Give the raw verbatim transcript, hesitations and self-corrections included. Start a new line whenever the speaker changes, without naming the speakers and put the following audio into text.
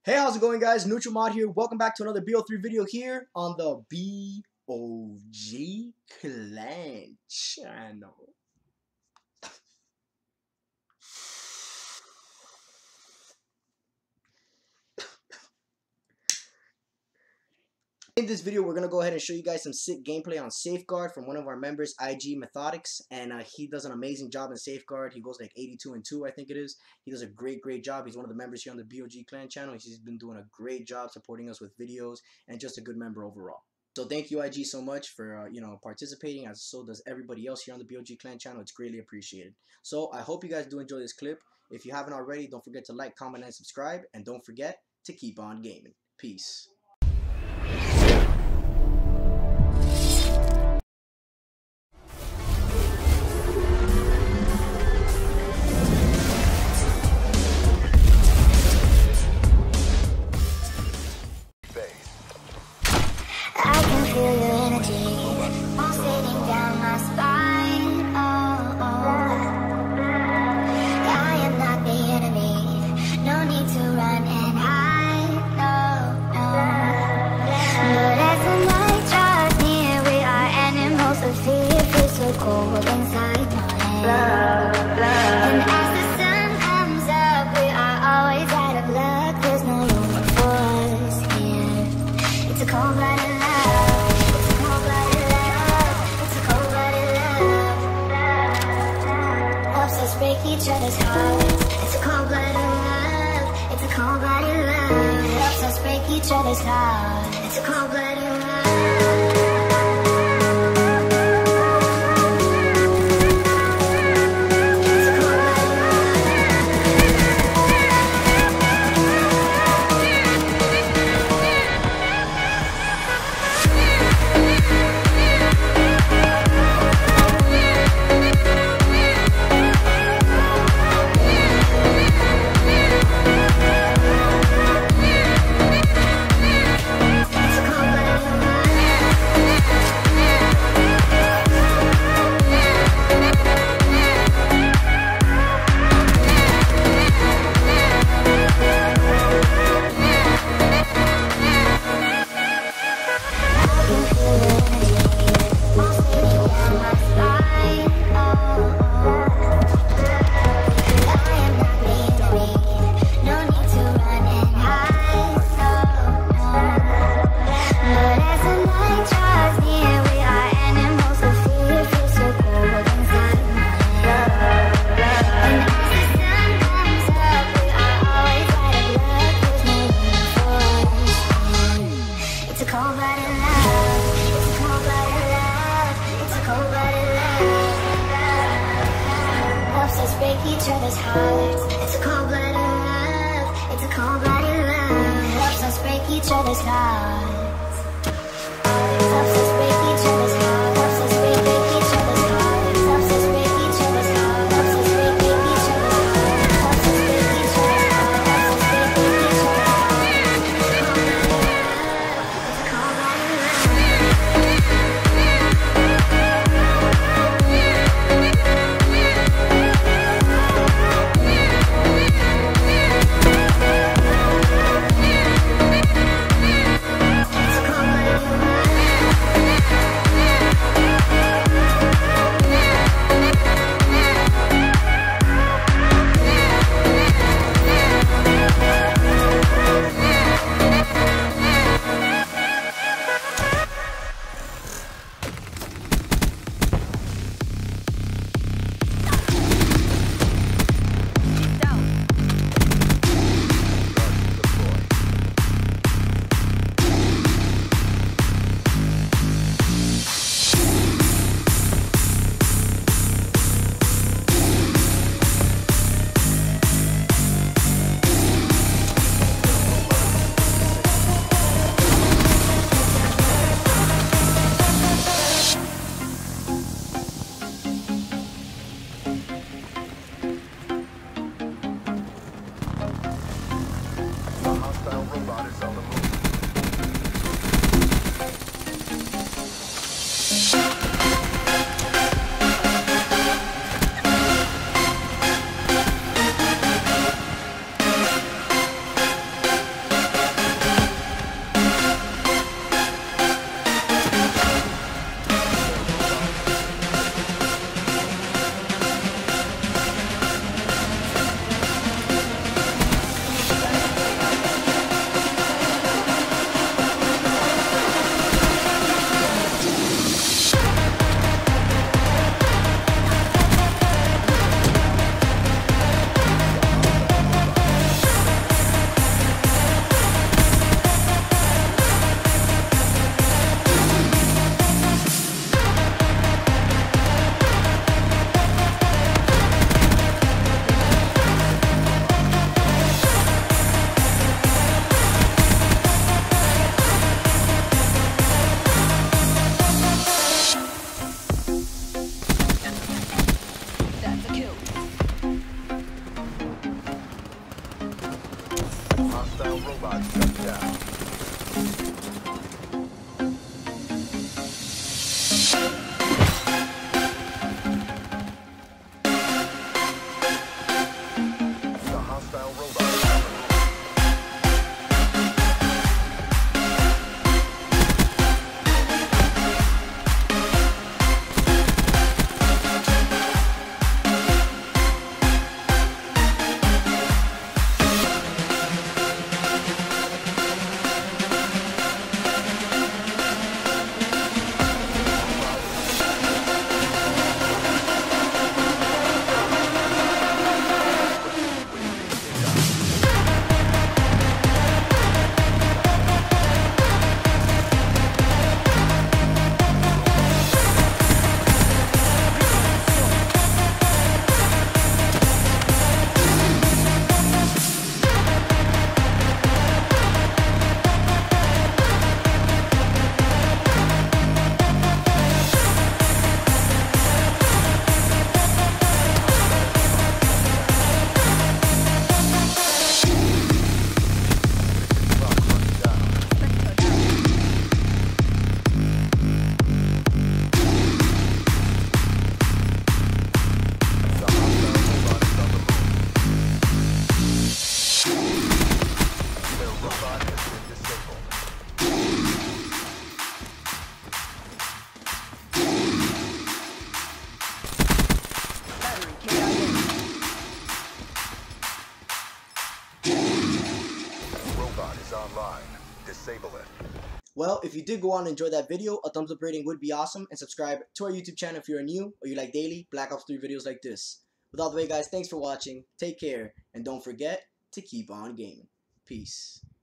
Hey, how's it going, guys? NeutralMod here. Welcome back to another B O three video here on the B O G Clan channel. In this video, we're going to go ahead and show you guys some sick gameplay on Safeguard from one of our members, I G Methodics, and uh, he does an amazing job in Safeguard. He goes like eighty-two and two, I think it is. He does a great, great job. He's one of the members here on the B O G Clan channel. He's been doing a great job supporting us with videos and just a good member overall. So thank you, I G, so much for uh, you know participating, as so does everybody else here on the B O G Clan channel. It's greatly appreciated. So I hope you guys do enjoy this clip. If you haven't already, don't forget to like, comment, and subscribe, and don't forget to keep on gaming. Peace.
Cold inside my head. And as the sun comes up, we are always out of luck. There's no room for us here. It's a cold-blooded love. It's a cold-blooded love. It's a cold-blooded love. Helps us break each other's hearts. It's a cold-blooded love. It's a cold-blooded love. Helps us break each other's hearts. It's a cold-blooded love. Break each other's hearts. It's a cold-blooded love. It's a cold-blooded love. Helps us break each other's hearts. Helps us break each other's hearts. Helps us break, break each other's hearts. Helps us break each other's hearts. Helps us break, break each other's hearts. Helps us break each other's hearts. Helps us break, break each other's hearts. It's a cold-blooded love. It's a cold-blooded love.
hostile robot shut down. The hostile robot is on the move. Online. Disable it.
Well, if you did go on and enjoy that video, a thumbs up rating would be awesome, and subscribe to our YouTube channel if you're new or you like daily Black Ops three videos like this. With all the way, guys, thanks for watching, take care, and don't forget to keep on gaming. Peace.